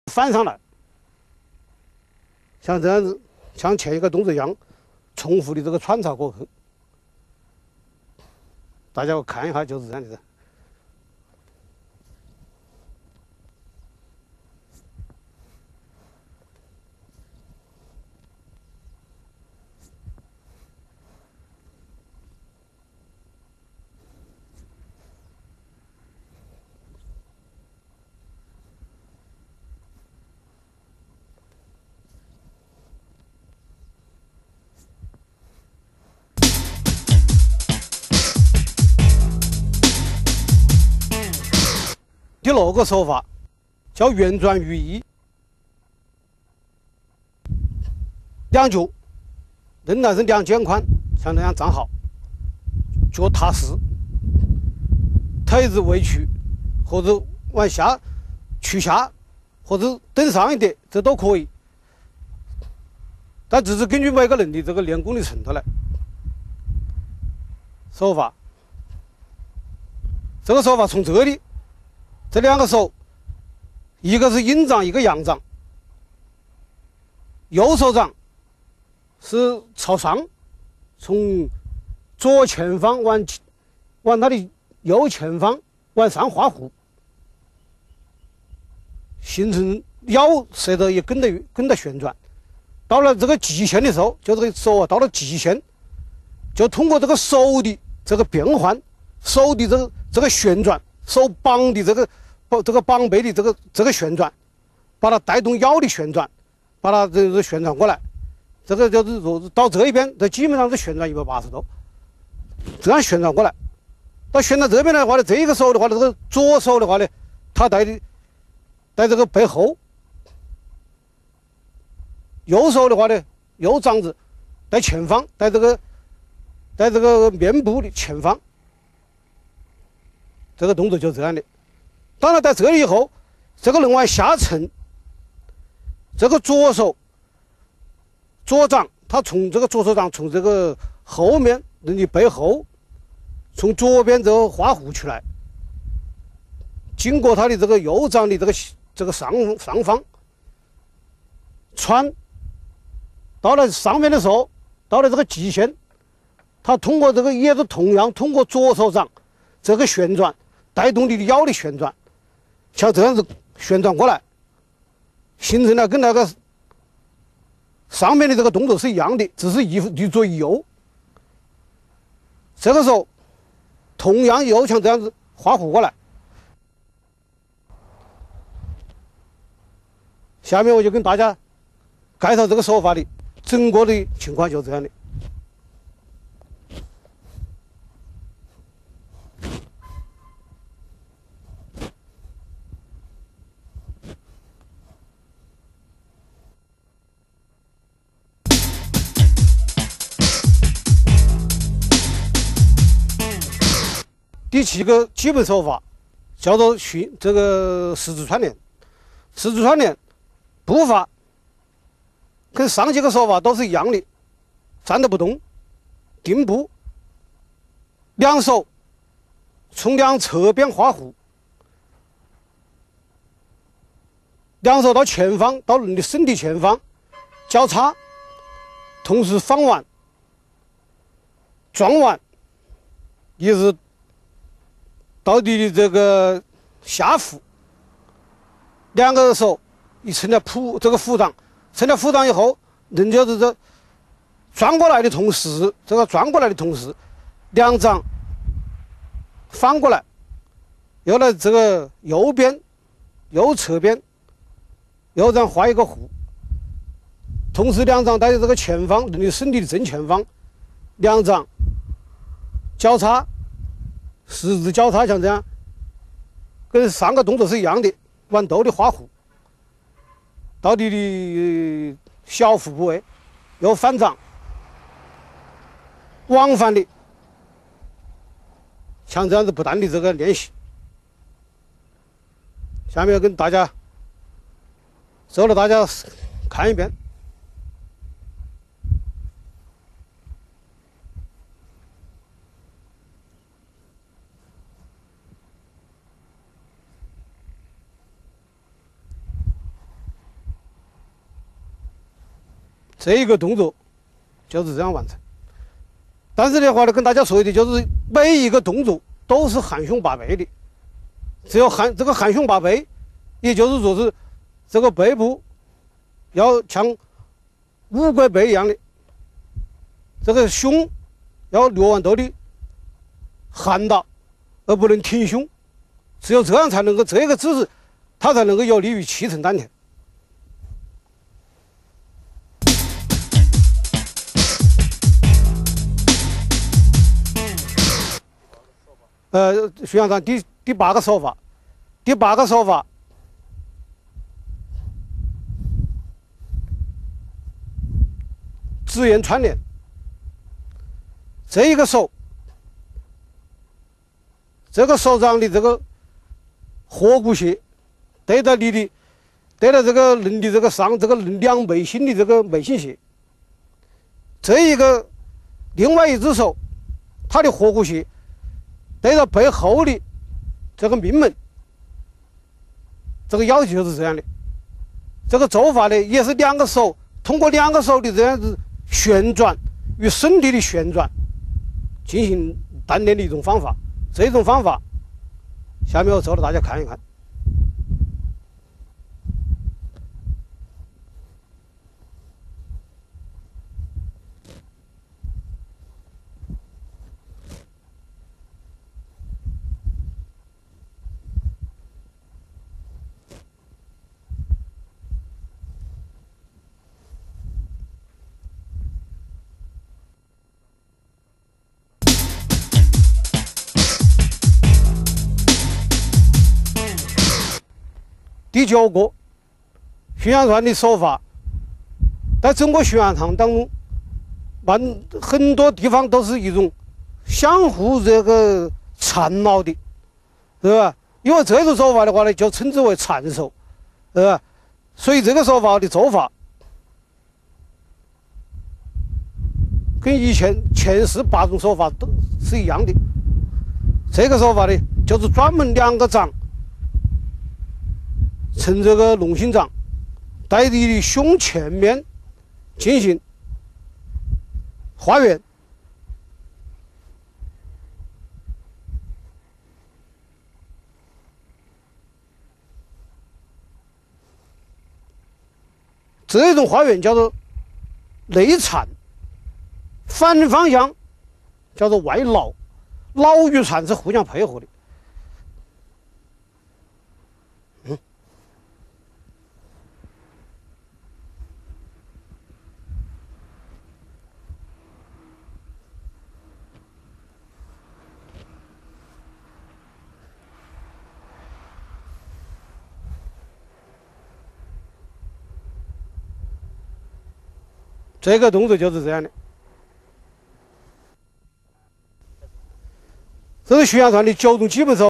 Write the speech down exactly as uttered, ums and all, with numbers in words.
翻上来，像这样子，像前一个动作一样，重复的这个穿插过后，大家看一下就是这样的。第六个手法叫圆转于一，两脚仍然是两肩宽，像这样站好，脚踏实，腿子微曲或者往下屈下，或者蹬上一点，这都可以。但只是根据每个人的这个练功的程度来。手法，这个手法从这里。这两个手，一个是阴掌，一个阳掌。右手掌是朝上，从左前方往往它的右前方往上画弧，形成腰舌头也跟着跟着旋转。到了这个极限的时候，就这个手啊，到了极限，就通过这个手的这个变换，手的这个这个旋转，手膀的这个。这个膀背的这个这个旋转，把它带动腰的旋转，把它这个旋转过来，这个就是说到这一边，这基本上是旋转一百八十度，这样旋转过来。到旋转这边的话呢，这一个手的话呢，这个左手的话呢，它带的带这个背后；右手的话呢，右掌子带前方，带这个带这个面部的前方。这个动作就是这样的。当然，在这里以后，这个人往下沉，这个左手左掌，他从这个左手掌从这个后面人的背后，从左边这个画弧出来，经过他的这个右掌的这个这个上上方穿，到了上面的时候，到了这个极限，他通过这个也是同样通过左手掌这个旋转，带动你的腰的旋转。像这样子旋转过来，形成了跟那个上面的这个动作是一样的，只是一一左一右。这个时候，同样又像这样子画弧过来。下面我就跟大家介绍这个手法的整个的情况，就是这样的。第七个基本手法叫做训这个十字串联。十字串联步伐跟上几个手法都是一样的，站着不动，定步，两手从两侧边画弧，两手到前方，到你的身体前方交叉，同时放腕、转腕，一直到你的这个下腹，两个手一成了扑这个腹掌，成了腹掌以后，人就是这转过来的同时，这个转过来的同时，两掌翻过来，又来这个右边右侧边右掌画一个弧，同时两掌在这个前方，人的身体的正前方，两掌交叉。十字交叉，像这样，跟上个动作是一样的，往兜里画弧，到你的小腹部位，又翻掌，往返的，像这样子不断的这个练习。下面跟大家，走了大家看一遍。 这一个动作就是这样完成。但是的话呢，跟大家说的就是每一个动作都是含胸拔背的，只有含这个含胸拔背，也就是说是这个背部要像乌龟背一样的，这个胸要略往兜里含到，而不能挺胸，只有这样才能够这个姿势，它才能够有利于气沉丹田。呃，徐校长，第第八个手法，第八个手法，直沿串联。这一个手，这个手掌的这个合谷穴，对着你的，对着这个人的这个上这个两眉心的这个眉心穴。这一个另外一只手，它的合谷穴。对着背后的这个命门，这个要求就是这样的。这个做法呢，也是两个手通过两个手的这样子旋转与身体的旋转进行锻炼的一种方法。这种方法，下面我做了，大家看一看。第九个循环团的手法，在整个循环堂当中，蛮很多地方都是一种相互这个缠绕的，是吧？因为这种手法的话呢，就称之为缠手，是吧？所以这个手法的做法，跟以前前世八种手法都是一样的。这个手法呢，就是专门两个掌。呈这个龙心掌，在你的胸前面进行画圆。这种画圆叫做内缠，反方向叫做外桡，桡与缠是互相配合的。这个动作就是这样的。这是循环团的九种基本手法。